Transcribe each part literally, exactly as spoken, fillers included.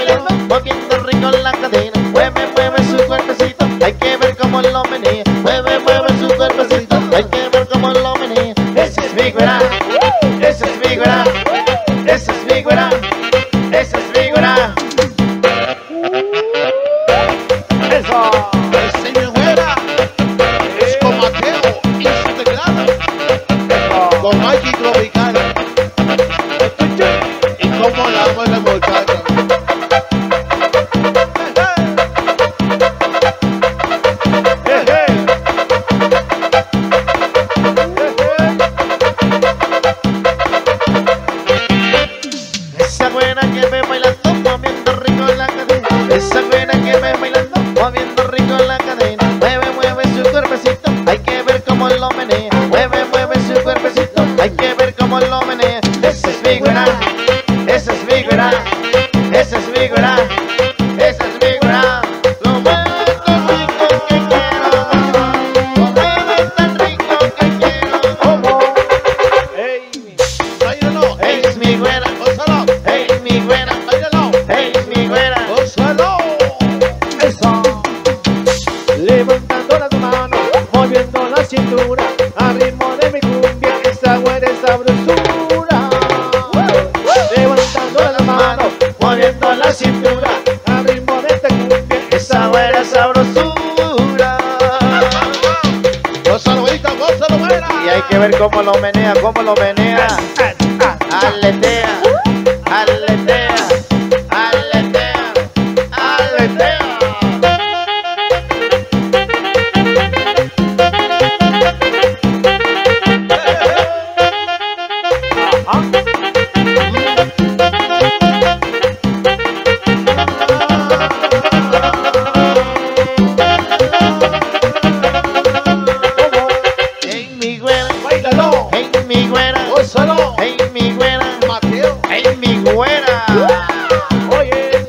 bailando, moviendo rico la cadena. Mueve, mueve su cuerpecito, hay que ver cómo lo menea. Mueve, mueve su cuerpecito, hay que ver cómo lo menea. Ese es mi güera, ese es mi güera, ese es mi güera, ese es mi güera. Eso. Ese es mi güera. Es con Mateo y su teclado. Con Mikey Tropical. Y como la amo la muchacha. Esa güera que me bailando, moviendo rico la cadena. Esa güera que me bailando, moviendo rico la cadena. Mueve, mueve su cuerpecito, hay que ver cómo lo menea. Mueve, mueve su cuerpecito, hay que ver cómo lo menea. Esa es mi güera, esa es mi güera, esa es mi güera, esa es mi güera. Lo mueve tan rico que quiero, lo mueve tan rico que quiero. ¿Cómo? Ey. Báilalo. Es mi güera, Gózalo. es mi güera, Báilalo. es mi güera. Gózalo. Eso. Levantando las manos, moviendo la cintura, al ritmo de mi cumbia, esa güera es sabrosura. Levantando las manos, Moviendo la cintura, al ritmo de esta cumbia, esa güera es sabrosura. Gózalo, güerita, gózalo, güera. Y hay que ver cómo lo menea, cómo lo menea. Aletea, aletea, aletea, aletea. Hey mi güera, Báilalo. hey mi güera, Gózalo. hey mi güera, Mateo. hey mi güera. Oye.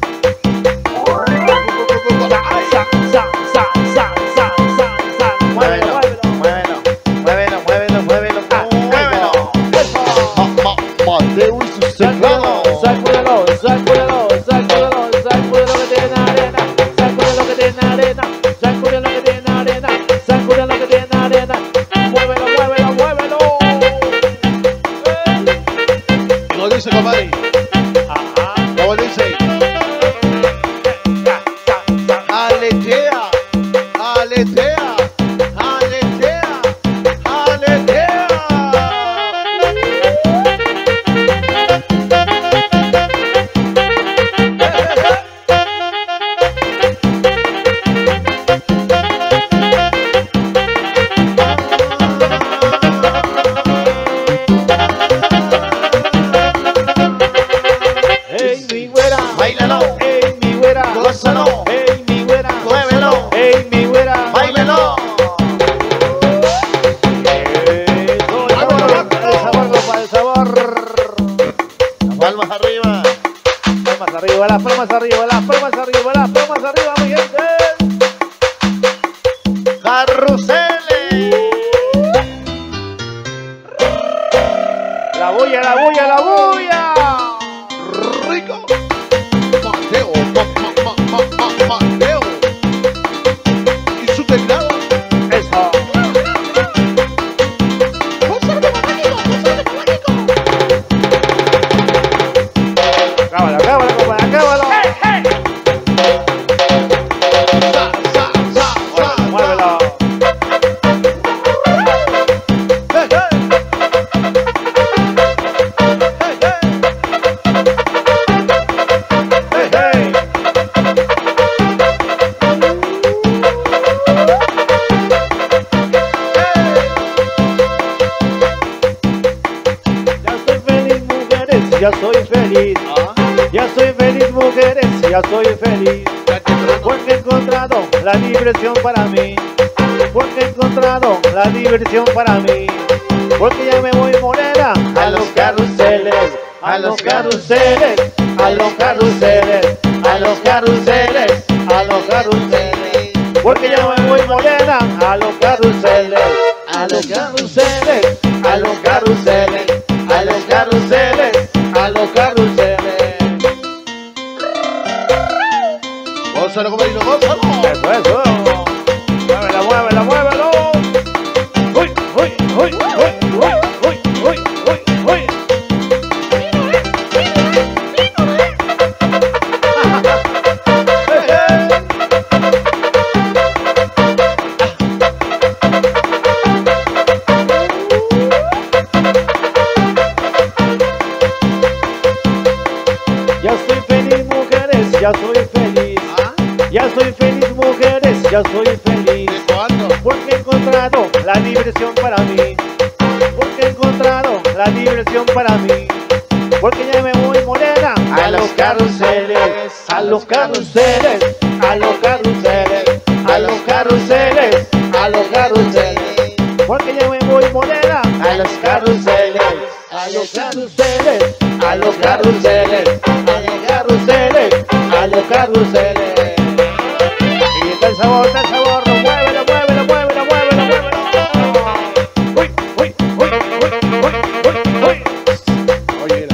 Sa, sa, sa, sa, sa, sa, sa. Muévelo, Muévelo, muévelo. muévelo, muévelo, muévelo, muévelo, muévelo. Ma- ma- Mateo y sus teclados. Sacúdelo, sacúdelo, sacúdelo, sacúdelo que tiene arena, sacúdelo que tiene arena, sacúdelo que tiene arena, sacúdelo que tiene arena, muévelo, muévelo, muévelo. Y lo dice, compadre. Ajá. ¿Cómo dice? Aletea, aletea, aletea, aletea. Ey, mi güera, Báilalo, ey, mi güera, gózalo, ey, mi güera, muévelo, ey, mi güera, báilalo. Eso, el sabor, el sabor, compa, el sabor. Las palmas arriba. Palmas arriba, las palmas arriba, las palmas arriba, las palmas arriba, mi gente. Carruseles. La bulla, la bulla, la bulla. Rico. Mateo, ma- ma- ma- ma- ma- Mateo. Y su teclado. Eso. Cábalo, cábalo, compa, cábalo. Sa, sa, sa, sa, Muévelo. Hey, hey. Hey, hey. Hey, hey. Ya soy feliz, mujeres, ya soy feliz. Ah, Ya soy feliz, mujeres, ya soy feliz. ya temprano. Porque he encontrado la diversión para mí. Porque he encontrado la diversión para mí. Porque ya me voy morena a los carruseles, a los carruseles, a los carruseles, a los carruseles, a los carruseles. Porque ya me voy morena a los carruseles, a los carruseles, a los carruseles, a los carruseles, a los carruseles. ya soy feliz. ¿Ah? Ya soy feliz, mujeres, ya soy feliz. ¿De cuándo? Porque he encontrado la diversión para mí. Porque he encontrado la diversión para mí. Porque ya me voy morena A los carruseles, a los carruseles, a los carruseles, a los carruseles, a los carruseles. Porque ya me voy morena a los carruseles, a los carruseles, a los carruseles, a los carruseles, a los carruseles. Y está el sabor, está el sabor, muévelo, muévelo, muévelo, muévelo, muévelo. Uy, uy, uy, uy, uy, uy, uy. Oye,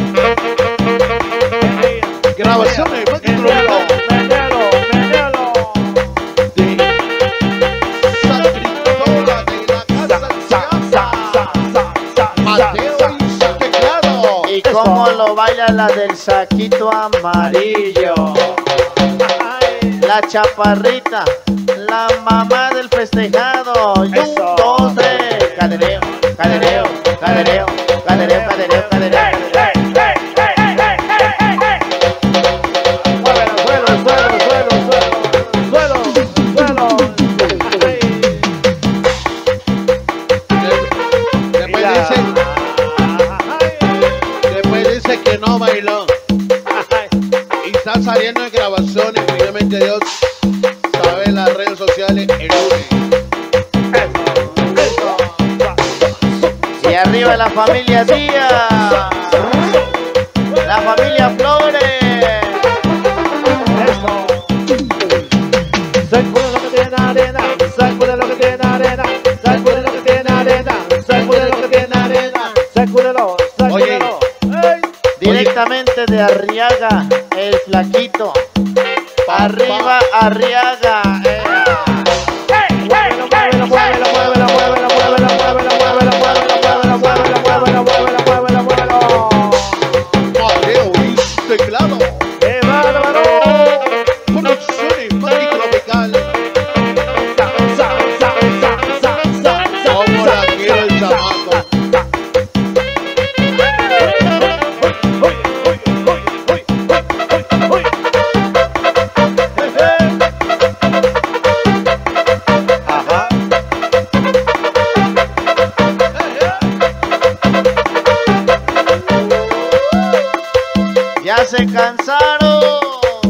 mira. Grabaciones, más que Venelo, lo venelo, venelo. de San Cristóbal de la Casa Sa, sa, sa, sa, sa, Mateo sa, y su teclado. y cómo lo baila la del saquito amarillo. Ay, La chaparrita, la mamá del festejado. Y un, Eso. dos, tres. Cadereo, cadereo, cadereo, cadereo, cadereo, cadereo. muévelo, suelo, suelo, suelo, suelo, suelo, suelo. Ay. Después Mira. dice, Ay. después dice que no bailó. Ay. Y está saliendo en grabaciones, finalmente Dios sabe en las redes sociales el lunes. Eso, eso. Y arriba la familia Díaz, la familia Flores. Sacude lo que tiene arena, sacude lo que tiene arena, sacude lo que tiene arena, sacude lo que tiene arena, sacúdelo, sacúdelo. Ey. Directamente de Arriaga, el flaquito. Arriba Arriaga. eh. Muévelo, muévelo, muévelo, muévelo, muévelo, muévelo, muévelo, muévelo, muévelo, muévelo, muévelo, muévelo, muévelo, muévelo, muévelo. Mateo y su teclado. ¡Qué bárbaro! Producciones Mágico Tropical. Sa, sa, sa, sa, sa, sa, sa, Como sa, la quiero el chamaco. Uy, uy, uy, uy, uy, uy, uy. Ajá. Ya se cansaron.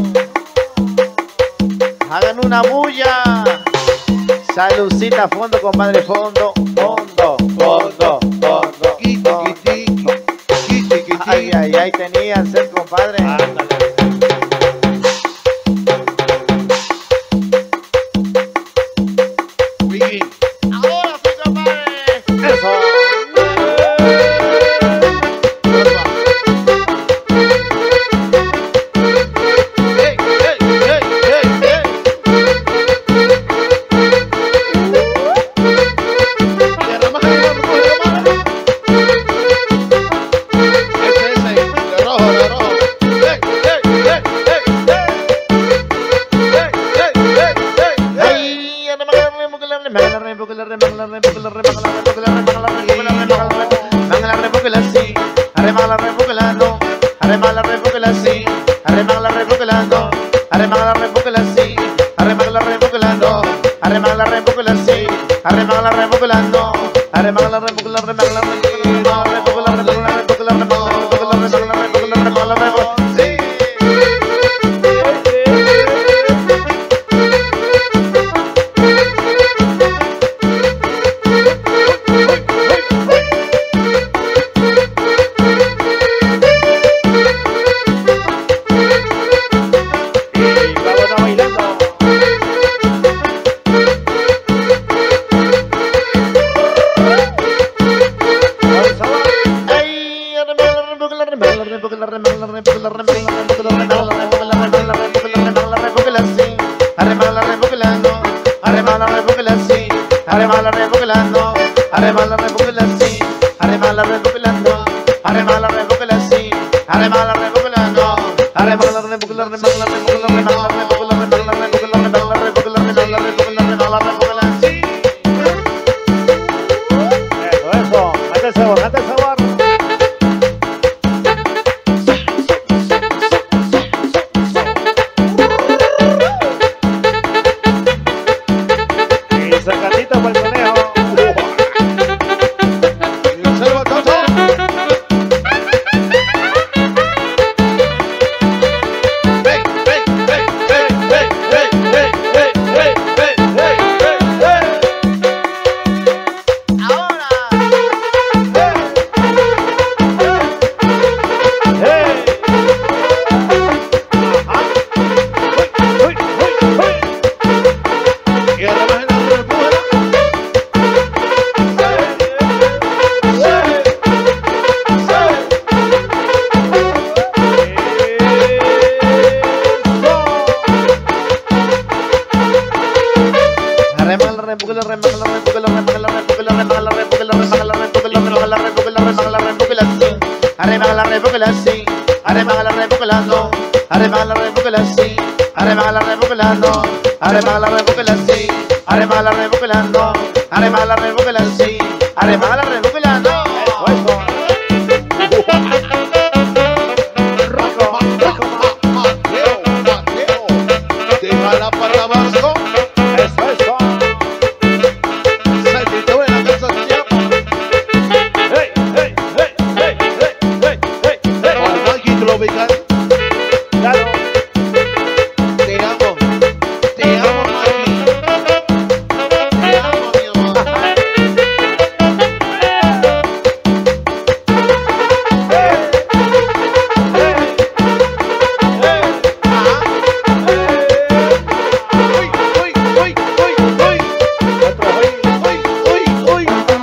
Hagan una bulla. Saludcita, fondo, compadre, fondo. Fondo, fondo, fondo. Quiti, quiti, quiti, quiti. Ay, ay, ay, tenían ser, compadre. Ándale. Wiki. Ahora sí, compadre. Eso. Porfa. Ey, ey, ey, ey, ey. Derrama, derrama, derrama. Ese, ese, de rojo, de rojo. Ey, ey, ey, ey, ey. Ey, ey, ey, ey. Ay, arremanga la remanga la remanga la remanga la remanga la remanga la remanga la remanga la remanga la remanga la remanga la remanga la remanga la sí. Arremanga la remanga la no. Arremanga la remanga la sí. Arremanga la remanga la no. Arremanga la remanga la sí. Arremanga la remanga la no. Arremanga la remanga la sí. Arremanga la remanga la no. Arremanga la remanga la remanga la remanga la remanga la remanga la remanga la remanga la remanga la remanga la remanga la remanga sí. Y vámonos bailando. Con sabor. Ay, arremanga la remanga la remanga la remanga la remanga la remanga la remanga la remanga la remanga la remanga la remanga la remanga la remanga la sí. Arremanga la remanga la no. Arremanga la remanga la sí. Arremanga la remanga la no. Arremanga la remanga la sí. Arremanga la remanga la no. Arremanga la remanga la sí. Arremanga la remanga la no. Arremanga la remanga la remanga la remanga la remanga la remanga la remanga la remanga la remanga la remanga la remanga la remanga la remanga la sí. Eso, eso. Mate el sabor, mate el sabor. Ven, ven, ven, ven, ven, ven, ven, ven, ven, ven, ven, ven. Ahora. ¡Hey! Ajá. ¡Uy, uy, uy, uy! Y ahora más en la república. Arremanga la república, arremanga la república, arremanga la república, arremanga la república, arremanga la república, arremanga la república, arremanga la república, sí. Arremanga la república, sí. Arremanga la república, no. Arremanga la república, sí. Arremanga la república, no. Arremanga la república, sí. Arremanga la república, no. Arremanga la república, sí. Arremanga la república, no. Mateo, Mateo, déjala para abajo. Eso, eso. Saltito en la casa de Chiapa. ¡Hey, hey, hey, hey, hey, hey, hey, hey! Con Mikey Tropical. Claro. Te amo. Te amo, Mikey. Te amo, mi amor. Uy, uy, uy, uy, uy. Uy, uy, uy.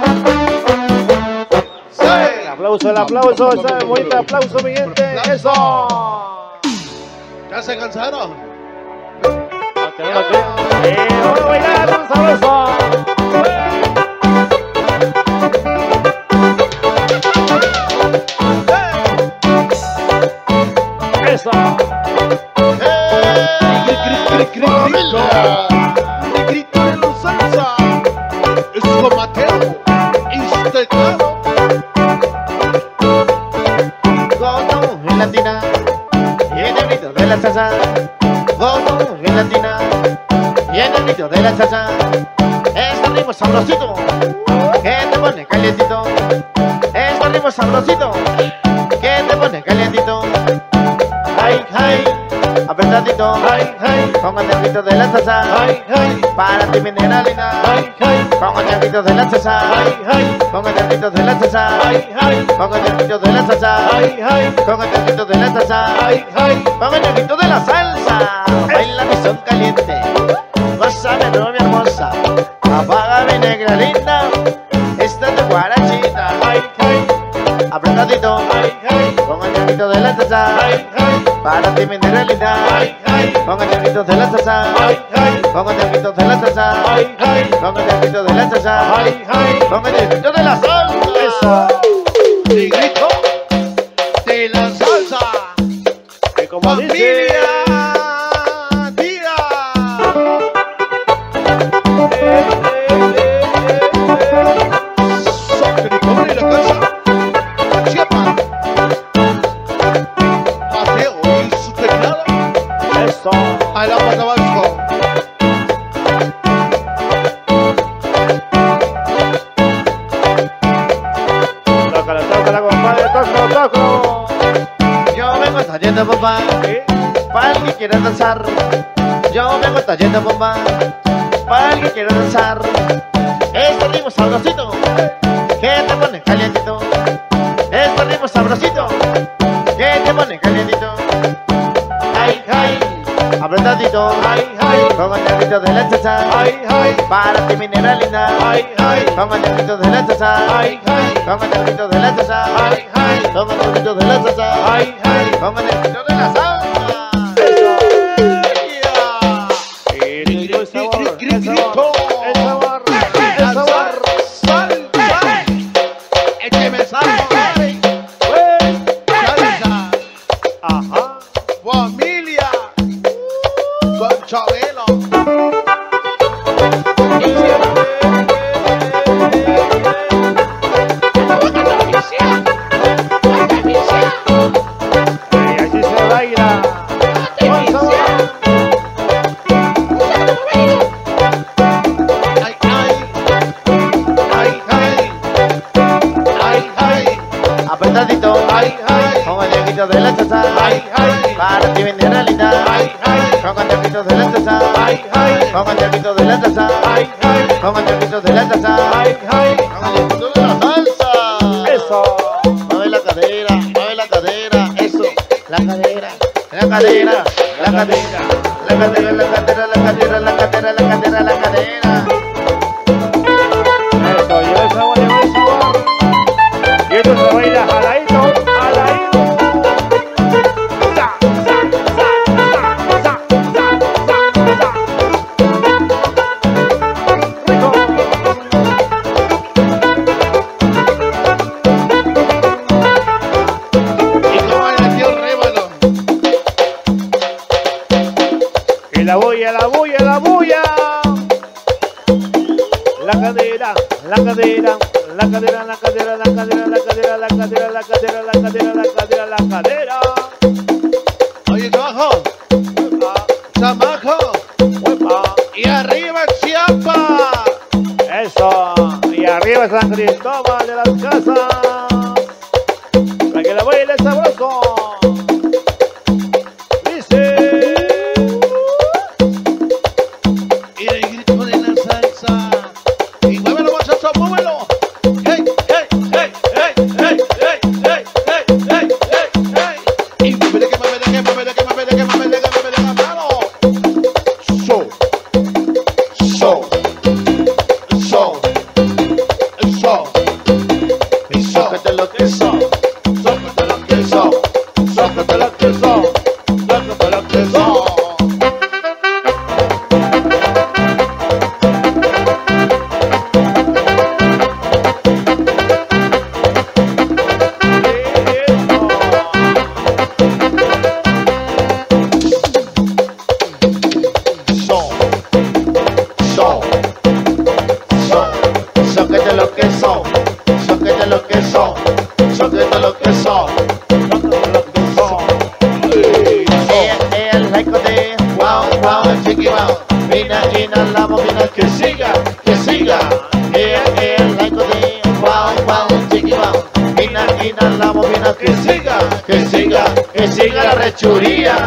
Sí. El aplauso, el aplauso, ese bonito aplauso, mi gente. Eso. ¿Ya se cansaron? Ok, ok. Eh, vamos a bailar, un sabroso. Eso. El grito de los salsa es con Mateo y su teclado. Gozo en latina y en el grito de la salsa. Gozo en latina y en el grito de la salsa. Este ritmo sabrosito que te pone calientito. Este ritmo sabrosito que te pone calientito. Ay, ay, apretadito. Ay, ay, Póngate el grito de la salsa. ay, ay, Para ti mineralina. ay, ay, Póngate el grito de la salsa. ay, ay, Póngate el grito de la salsa. ay, ay, Póngate el grito de la salsa. ay, ay, Póngate el grito de la salsa. ay, ay. Póngate el grito de la salsa. Baila mi son caliente. Gózame, no, mi hermosa. Apaga mi negra linda. Esta es de guarachita. Ay, ay, Apretadito. ay, ay, Póngate el grito de la salsa. ay, ay, Para ti mi negra linda. ay, ay, Póngate el grito de la salsa. ay, ay, Póngate el grito de la salsa. ay, ay, Póngate el grito de la salsa. ay, ay. Póngate el grito de la salsa. Eso. El grito de la salsa. Y como dice. Familia, tía. Socricón en la casa. Chiapa. Mateo y su teclado. Eso. A la pata abajo. Tócala, tócala, compadre, toco, toco. Yo vengo trayendo bomba. ¿Sí? Para el que quiera danzar. Yo vengo trayendo bomba. Para el que quiera danzar. Este ritmo sabrosito que te pone calientito. Este ritmo sabrosito que te pone calientito. Ay, ay, apretadito. Ay, ay, Póngate el grito de la salsa. ay, ay, Para ti mi negra linda. ay, ay, Póngate el grito de la salsa. ay, ay, Póngate el grito de la salsa. ay, ay, Póngate el grito de la salsa. ay, ay. Póngate el grito de la salsa. El grito, el sabor, el Grito. sabor, el sabor, el sabor. Salsa. Écheme salsa. Salsa. Ajá. Familia. Con Chabelo. Y así se baila. apretadito, Ay, ay. con el taquito de la salsa, Ay, ay. para ti viene realidad, Ay, ay. con el taquito de la salsa, Ay, ay. con el taquito de la salsa, Ay, ay. con el taquito de la salsa, Ay, ay. con el taquito de la salsa. Eso. Mueve la cadera, mueve la cadera, eso, la cadera, la cadera, la cadera, la cadera, la cadera, la cadera, la cadera, la cadera, la cadera. Eso, lleva el sabor, lleva el sabor. Y esto se baila jaladito, jaladito. Sa, sa, sa, sa, sa, sa, sa. Rico. Y como el tío Révalo. Y la bulla, la bulla, la bulla. La cadera, la cadera, la cadera, la cadera, la cadera, la cadera, la cadera, la cadera, la cadera, la cadera, la cadera. Oye, trabajo. Chamaco. Huepa. Y arriba Chiapas. Eso. Y arriba San Cristóbal de las Casas. Para que la baile sabroso. Dice. Y el grito de la salsa. Y muévelo, muchacho, muévelo. Hey, hey, hey, hey, hey, hey, hey, hey, hey, hey, hey. Y muévele, que muévele, que muévele, que muévele, que muévele, que muévele la mano. So. So. So. So. Y Sócate lo que son, Sócate lo que son. Sócate lo que son. Sócate lo que son. son, son, son. Sócate lo que son, sócate lo que son, sócate lo que son. Ella, ella, like de wow, wow, chiqui wow. Vina, vina, la movida que siga, que siga. Ella, ella, like de wow, wow, chiqui wow. Vina, vina, la movida que siga, que siga, que siga la rechuría.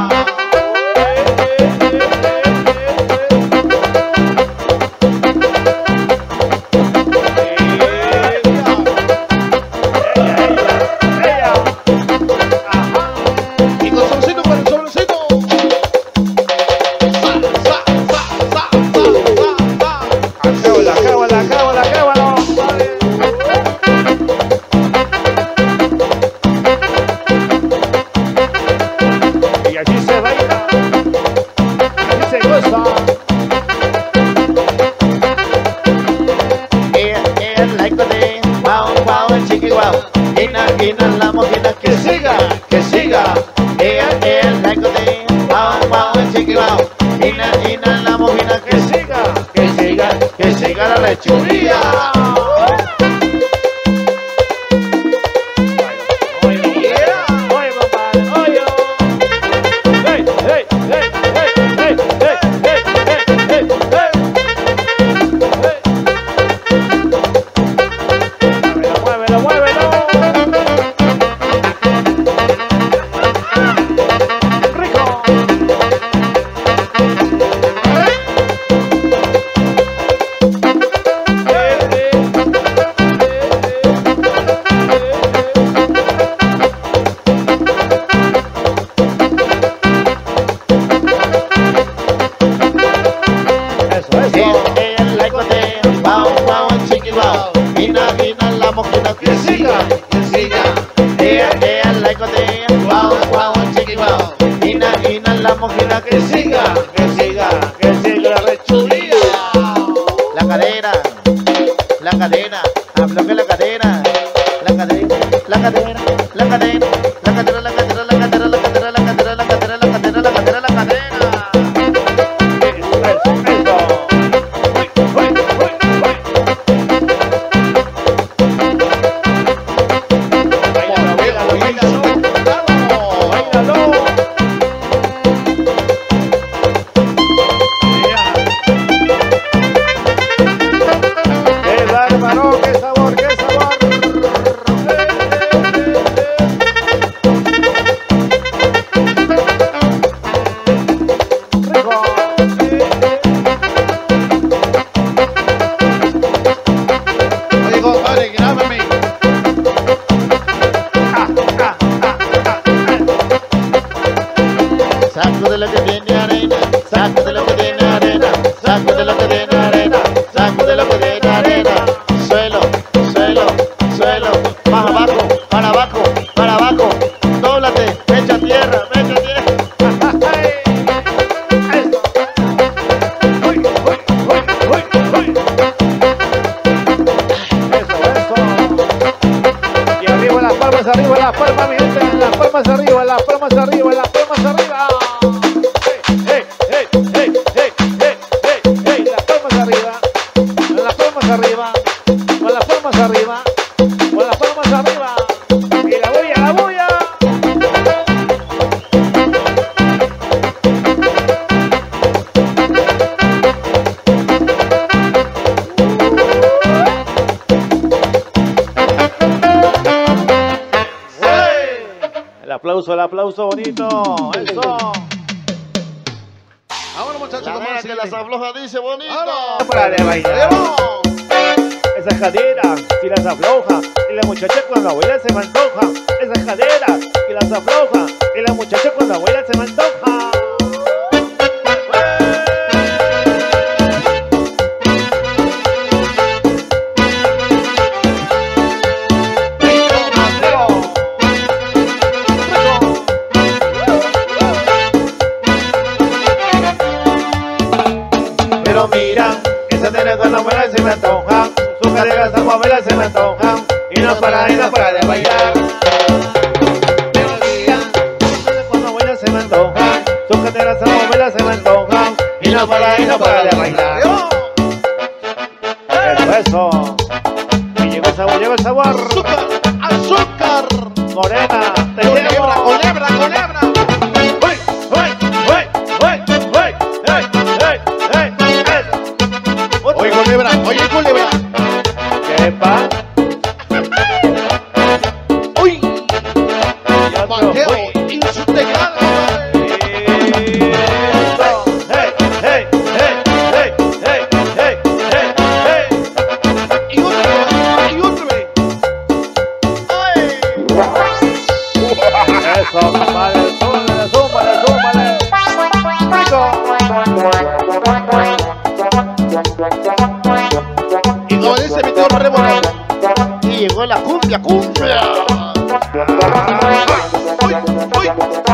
Y con sobrecito para el sobrecito. Sa, sa, sa, sa, sa, sa, sa. Acábala, acábala, acábala, acábala. Y así se baila, así se goza. Ella, ella, like de wow, wow, chiqui wow. Vina, vina, la movida que siga, que siga. Ella, ella, like de wow, wow, chiqui wow. Vina, vina, la movida que siga, que siga, que siga la rechuría. Oye, compadre, oye. Hey, hey, hey, hey, hey, hey, hey, hey, hey, hey. Muévelo, muévelo, muévelo. Rico. Eso, eso. Ella, ella, like de wow, wow, chiqui wow. Vina, vina, la movida que siga, que siga. Ella, ella, like de wow, wow, chiqui wow. Vina, vina, la movida que siga, que siga, Que siga la rechuría. la cadera, la cadera, hablo que la cadera, la cadera, la cadera, la cadera, la cadera, la cadera, la cadera, la cadera, la cadera, la cadera, la cadera, la cadera, la cadera. Eso, eso. Uy, uy, uy, uy. Báilalo, báilalo, báilalo. Báilalo. Qué bárbaro, qué sabor, qué sabor. Sacude lo que tiene arena, sacude lo que tiene arena, sacude lo que tiene arena, sacude lo que tiene arena. Suelo, suelo, suelo, más abajo, para abajo, para abajo. Dóblate, me echa tierra, me echa tierra. Arriba, las palmas, mi gente, las palmas arriba, las palmas arriba, las palmas arriba. Hey, hey, hey, hey, hey, hey, hey, hey, las palmas arriba, las palmas arriba, con las palmas arriba, con las palmas arriba. Y la bulla, la bulla. El aplauso, el aplauso bonito, eso. Vámonos, muchachos, La vamos nena a que seguir. las afloja dice bonito. Vámonos. Para de bailar. ¡Vamos! Esas caderas, si las afloja, y la muchacha cuando baila se me antoja. Esas caderas, y las afloja, y la muchacha cuando baila se me antoja. Pero mira, esa nena cuando baila se me antoja, sus caderas al moverla se me antojan, y no para, y no para de bailar. Pero mira, esa nena cuando baila se me antoja, sus caderas al moverla se me antojan, y no para, y no para de bailar. Eso, eso. Y llegó el sabor, llegó el sabor. ¡Azúcar! ¡Azúcar! Morena, te ¡Culebra, llevo. culebra, culebra! ¡Uy, uy, uy, uy, uy! ¡Ey, ey, ey, ey! Oye, culebra, oye, culebra. ¿Qué pa? ¡Uy! Y otro, Mateo, uy. y su teclado, madre. Eso. ¡Hey, hey, hey, hey, hey, hey, hey, hey! Y otra vez, y otra vez. Eso, compadre, súmale, súmale, súmale. Y como dice mi tío Rebola. Y llegó la cumbia, cumbia. ¡Uy, uy!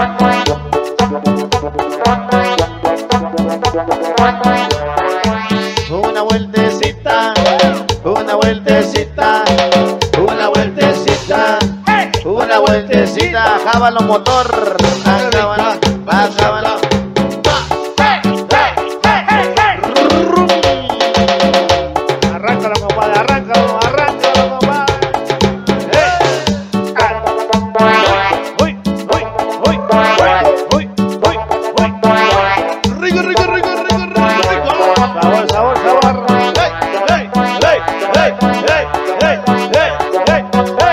Una vueltecita, una vueltecita, una vueltecita, una vueltecita. Jábalo motor, jábalo, jábalo. Arráncalo, compadre, arráncalo, arráncalo, compadre. Uy, uy, uy, uy, uy, uy, uy. ¡Rico, rico, rico, rico, rico, rico! Sabor, sabor, sabor. ¡Hey, hey, hey, hey, hey, hey, hey, hey,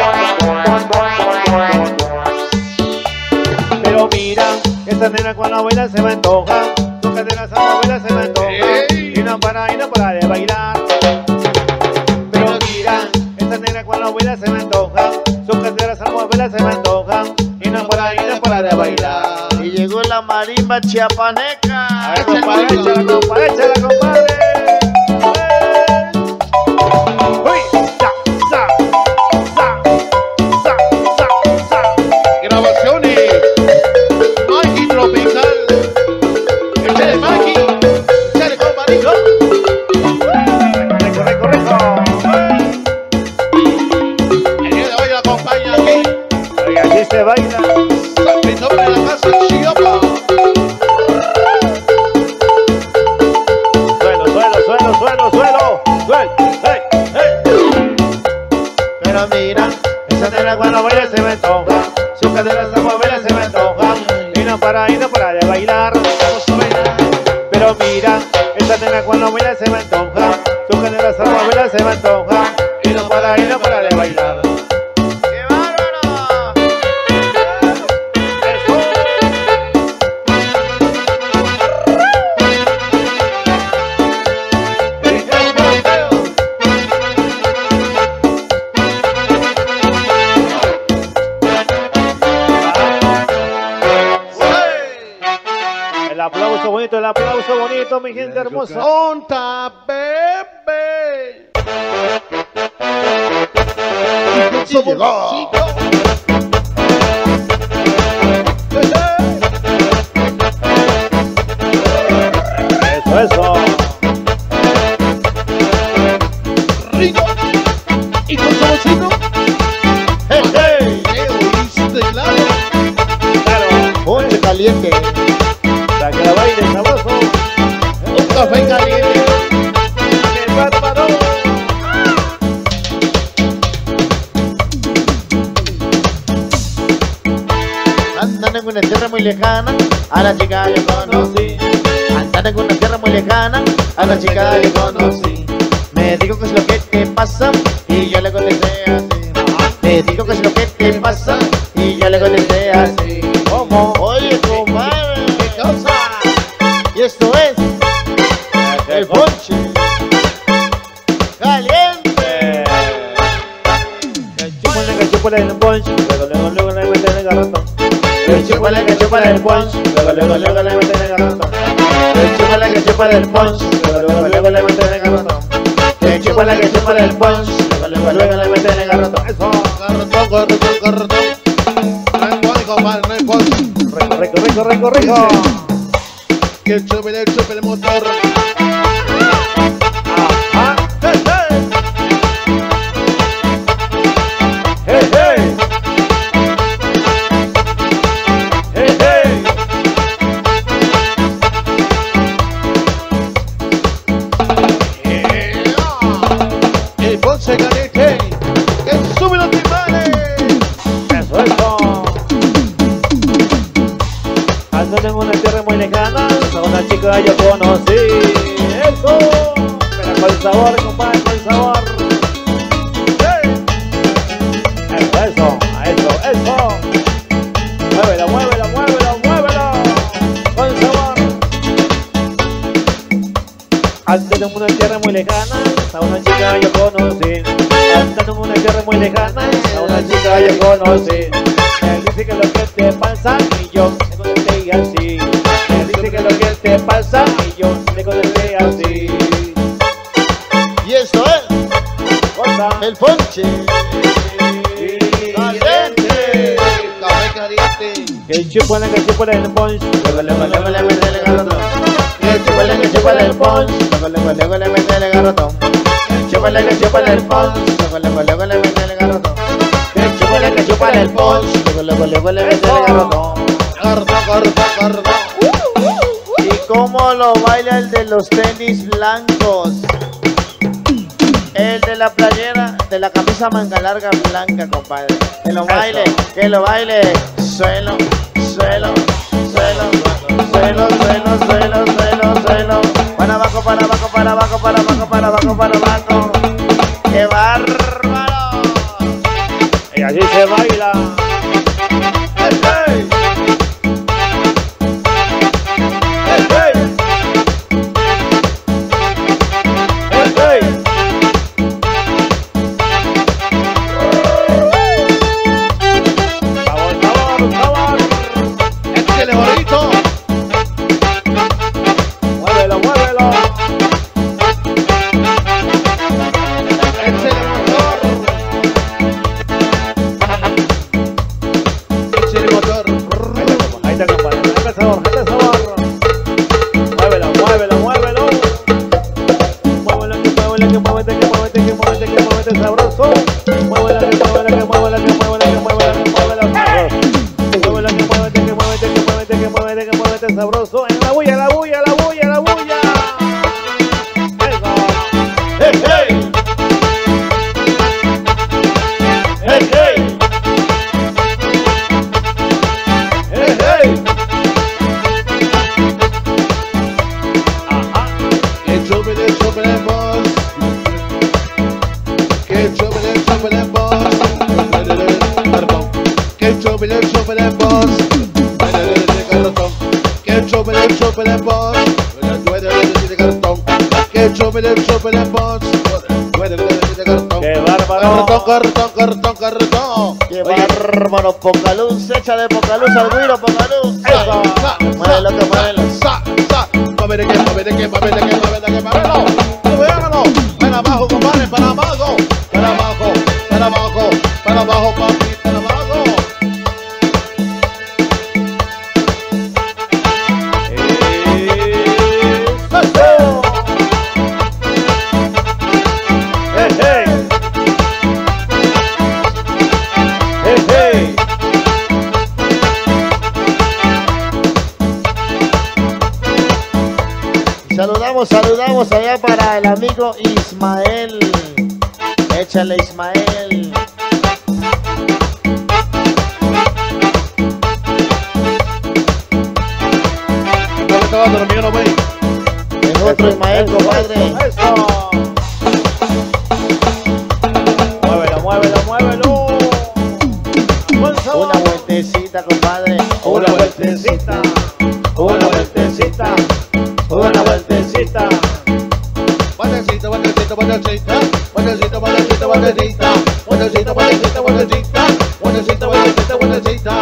hey! Pero mira, esa nena cuando baila se me antoja, sus caderas a moverla se me antoja, Ey. y no para, y no para de bailar. Pero mira, esa nena cuando baila se me antoja, sus caderas a moverla se me antoja, y no para, y no para de bailar. Y llegó la marimba chiapaneca. A ver, compadre, échala, compadre, échala, compadre. Uy, sa, sa, sa, sa, sa, sa. Grabaciones. Maggie Tropical. Échale Maggie. Échale compadrito. Corre, corre, corre. El día de hoy la acompaña aquí. Oiga, aquí se baila. San Cristóbal de la Casa Chiapa. Suelo, suelo, suelo, suelo, suelo. Suelo, hey, hey. Pero mira, Esa nena cuando baila se me antoja, sus caderas a moverla se me antoja, y no para, y no para de bailar. Vamos a bailar. Pero mira, esa nena cuando baila se me antoja, sus caderas a moverla se me antoja, y no para, y no para de bailar. ¡qué bárbaro! Eso. aplauso bonito, el aplauso bonito, mi gente hermosa. Onta, bebé. Sí llegó. Eso, eso. Rico. Y con saborcito. Hey, hey. ¿Qué oíste, claro? Claro. Ponche caliente. Para que la baile sabroso. Un café caliente. ¡Qué bárbaro! Andando en una tierra muy lejana, a la chica yo conocí. Andando en una tierra muy lejana, a la chica yo conocí. Me dijo que es lo que te pasa y yo le contesté así. Me dijo que es lo que te pasa y yo le contesté así. ¿Cómo? Oye, compadre, ¿Qué cosa? y esto es el ponche caliente. Que chúpale, que chúpale el ponche. Luego, luego, luego le meten el garrotón. Que chúpale, que chúpale el ponche. Luego, luego, luego le meten el garrotón. Que chúpale, que chúpale el ponche. Luego, luego, luego le meten el garrotón. Que chúpale, que chúpale el ponche. Luego, luego, luego le meten el garrotón. Eso. Carretón, carretón, carretón. No hay pon, compadre, no hay pon. Rico, rico, rico, rico, rico. Que chúpele, chúpele el motor. Ajá. Hey, hey. Hey, hey. El ponche caliente. Que sube los timbales. Eso, eso. Ando en una tierra muy lejana, a una chica yo conocí. Eso. Pero con sabor, compadre, con sabor. Hey. Eso, eso, eso, eso. Muévelo, muévelo, muévelo, muévelo. Con sabor. Ando en una tierra muy lejana, a una chica yo conocí. Ando en una tierra muy lejana, a una chica yo conocí. Me dice que lo que te pasa y yo le contesté así. Me dice que lo que te pasa y yo le contesté así. Y esto es Cosa. el ponche Caliente. caliente. Café caliente. Que chupale, que chupale el ponche. Luego, luego, luego le meten el garrotón. Que chúpale, que chúpale el ponche. Luego, luego, luego le meten el garrotón. Chúpale, que chúpale el ponche. Luego, luego, luego le meten el garrotón. Que chúpale, que chúpale el ponche. Luego, luego, luego le meten el garrotón. Carretón, carretón, carretón. Y cómo lo baila el de los tenis blancos. El de la playera, de la camisa manga larga blanca, compadre. Que lo baile, que lo baile. Suelo, suelo, suelo, suelo, suelo, suelo, suelo, suelo. Para abajo, para abajo, para abajo, para abajo, para abajo, para abajo. ¡Qué bárbaro! Y así se baila. ¡Hey, hey! ¡Hey, hey! ¡Hey, hey! Sabor, sabor, sabor. Échale bonito. Muévelo, muévelo. Échale motor. Échale motor. Ahí está, compadre. Ahí está el sabor, ahí está el sabor. Muévelo, muévelo, muévelo. Muévelo, que muévelo, que muévete, que muévete, que muévete, que muévete sabroso. Muévelo, que muévelo, que muévelo, que muévelo, que muévelo, que muévelo sabroso. Muévelo, que muévete, que muévete, que muévete, que muévete, que muévete sabroso. En la bulla, la bulla, la bulla, la bulla. Eso. ¡Hey, hey! ¡Hey, hey! Hey, hey. Ajá. Que chúpele, chúpele el boss. Que chúpele, chúpele el boss. Carretón. Que chúpele, chúpele el boss. Carretón. Que chúpele, chúpele el boss. Carretón. Que chúpele, chúpele el boss. Carretón. Qué bárbaro. bárbaro. Carretón, carretón, carretón, carretón. Qué bárbaro, poca luz, échale poca luz al güiro, poca luz. Eso. Muévelo, que muévelo. Sa, sa. Muévele que, muévele que, muévele que, muévele que, muévelo. Muévelo. Para abajo, compadre, para abajo. Para abajo, para abajo, para abajo, papi, para abajo. Hey, hey. Hey, hey. Saludamos, saludamos allá para el amigo Ismael. Échale, Ismael. No me estaba durmiendo, güey. Es otro Ismael, compadre. Eso. Muévelo, muévelo, muévelo. Buen sabor. Una vueltecita, compadre. Una vueltecita. Una vueltecita. Una vueltecita. Vueltecita, vueltecita, vueltecita. Vueltecita, vueltecita, vueltecita. Vueltecita, vueltecita, vueltecita. Vueltecita, vueltecita, vueltecita.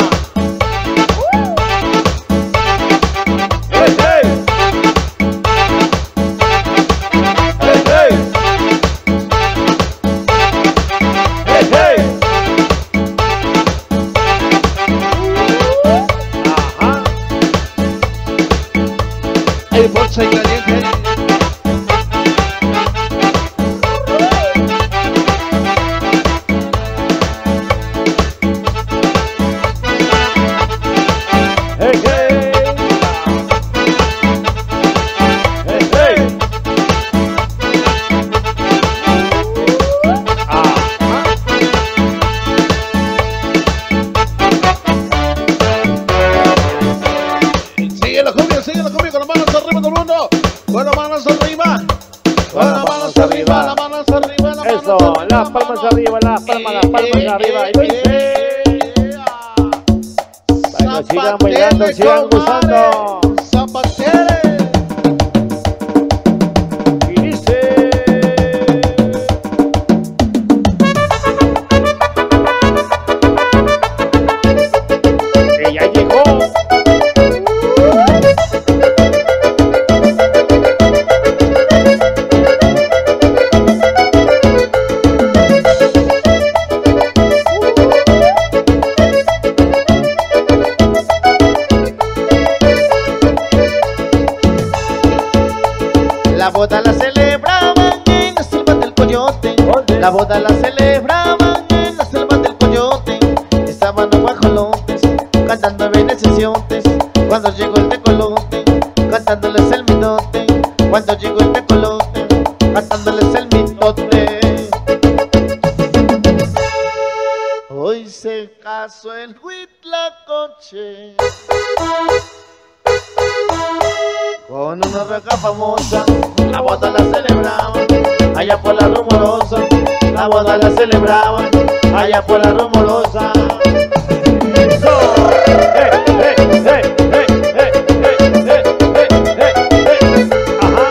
Hey, hey. Hey, hey. Hey, hey. Ajá. El bolsa y caliente. Hey, hey. Hey, hey. Ajá. Sigue la cumbia, sigue la cumbia con las manos arriba todo el mundo. Con las manos arriba. Con las manos arriba, las manos arriba, las manos Eso, arriba. las palmas arriba, las palmas, las palmas arriba. Y dice. Para que sigan bailando, sigan gozando. Zapatele. Y dice. Que ya llegó. La boda la celebraban en la selva del coyote. La boda la celebraban en la selva del coyote. Estaban los guajolotes cantando bendiciones. Cuando llegó el tecolote, cantándoles el mitote. Cuando llegó el tecolote, cantándoles el mitote. Hoy se casó el Huitlacoche con una reca famosa. La boda la celebraban allá por la rumorosa. La boda la celebraban allá por la rumorosa. Eso. Hey, hey, hey, hey, hey, hey, hey, hey, hey, hey. Ajá.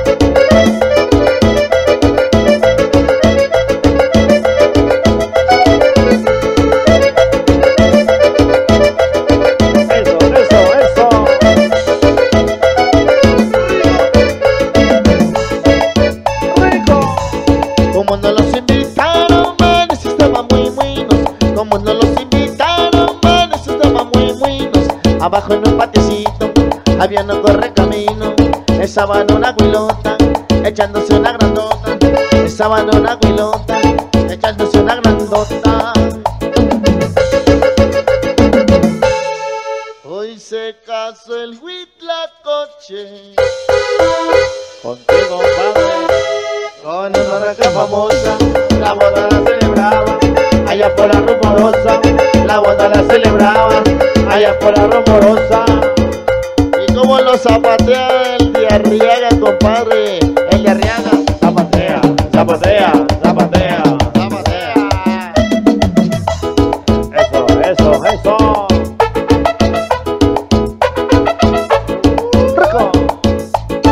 Eso, eso, eso. Rico. Como no los invitaron, manes, estaban muy buenos. Como no los invitaron, manes, estaban muy buenos. Abajo en un patiecito había un correcamino. Estaban una guilota, echándose una grandota. Estaban una guilota, echándose una grandota. Hoy se casó el Huitlacoche Contigo, padre. con una reca famosa. La boda la celebraban allá por la rumorosa. La boda la celebraban allá por la rumorosa. Y como lo zapatea el de Arriaga, compadre. El de Arriaga. Zapatea, zapatea, zapatea. Zapatea. Eso, eso, eso. Rico.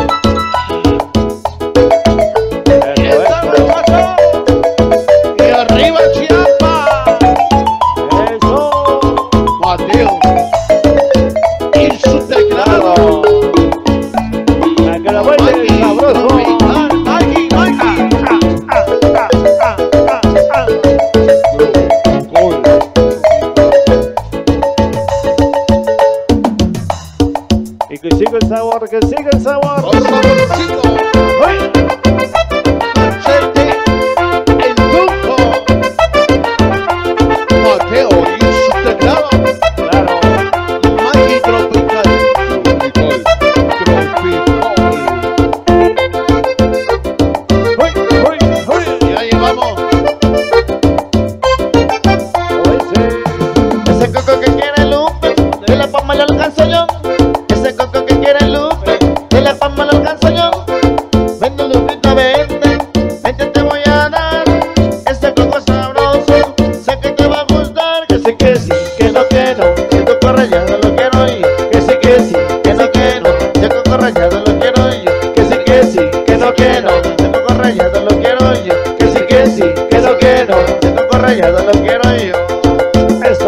Eso, Esta eso. muchacho. Y arriba. siga el sabor, que siga el sabor. Con saborcito. ¡Uy! Machete, el Tunco, Mateo y su teclado. Claro. Magi Tropical. Tropical. Tropical. ¡Uy! ¡Uy! ¡Uy! Ya llevamos. ¡Uy, sí! Ese coco que quiere Lupe, de la palma lo alcanzo yo. Ese coco que quiere Lupe, de la palma lo alcanzo yo. Vende Lupita, vende, vente te voy a dar. Ese coco sabroso, sé que te va a gustar. Que sí, que sí, que no, que no, ese coco rallado lo quiero yo. Que sí, que sí, que no, que no, ese coco rallado lo quiero yo. Que sí, que sí, que no, que no, ese coco rallado lo quiero yo. Que sí, que sí, que no, que no, ese coco rallado lo quiero yo. Eso.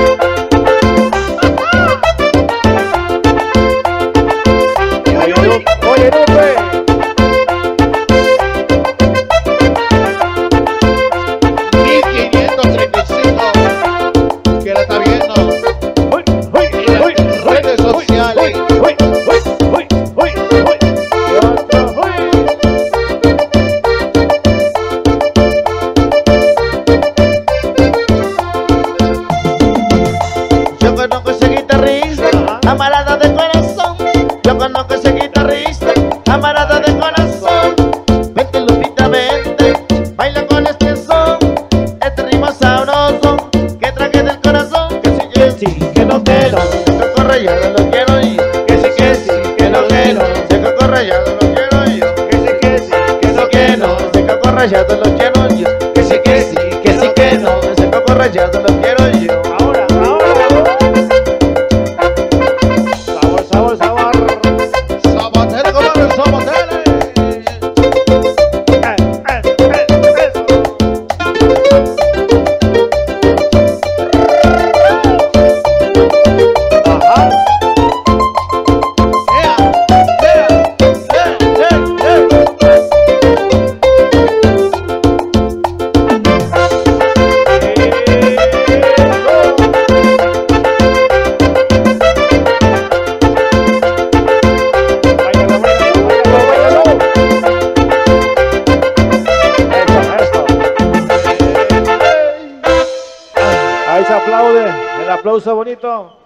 Oye, Lupe. Oye, Lupe. mil quinientos treinta y cinco. Que la está viendo. ¡Uy! ¡Uy! En las ¡Uy! redes sociales. ¡Uy! ¡Uy! ¡Uy! ¡Uy! ¡Uy! ¡Uy! Y otro. ¡Uy! Yo conozco ese guitarrista, amarada de corazón. Yo conozco ese guitarrista, amarada de corazón. Vente Lupita, vente, baila con este son. Este ritmo sabroso que traje del corazón. Que sí, que sí, que no, que no, ese coco rallado lo quiero yo. Que sí, que sí, que no, que no, ese coco rallado lo quiero yo. Que sí, que sí, que no, que no, ese coco rallado lo quiero yo. Que sí, que sí, que sí, que no, ese coco rallado lo quiero yo. Ahora, ahora. Sabor, sabor, sabor. Sabatele, comadre, sabatele. Eh, eh, eh, eso. Ajá. Yeah, yeah, yeah, yeah, yeah. Báilalo, báilalo, báilalo, báilalo. Eso, eso. Ahí se aplaude, el aplauso bonito.